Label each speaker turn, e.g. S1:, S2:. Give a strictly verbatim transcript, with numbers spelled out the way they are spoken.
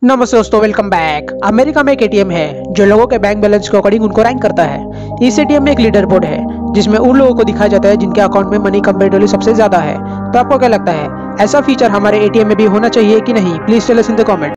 S1: नमस्ते दोस्तों, welcome back. America में एक एटीएम है जो लोगों के बैंक बैलेंस के अकॉर्डिंग उनको रैंक करता है। इस एटीएम में एक लीडर बोर्ड है जिसमें उन लोगों को दिखाया जाता है जिनके अकाउंट में मनी कंपैरेटिवली सबसे ज्यादा है। तो आपको क्या लगता है, ऐसा फीचर हमारे एटीएम में भी होना चाहिए कि नहीं? Please tell us in the comment.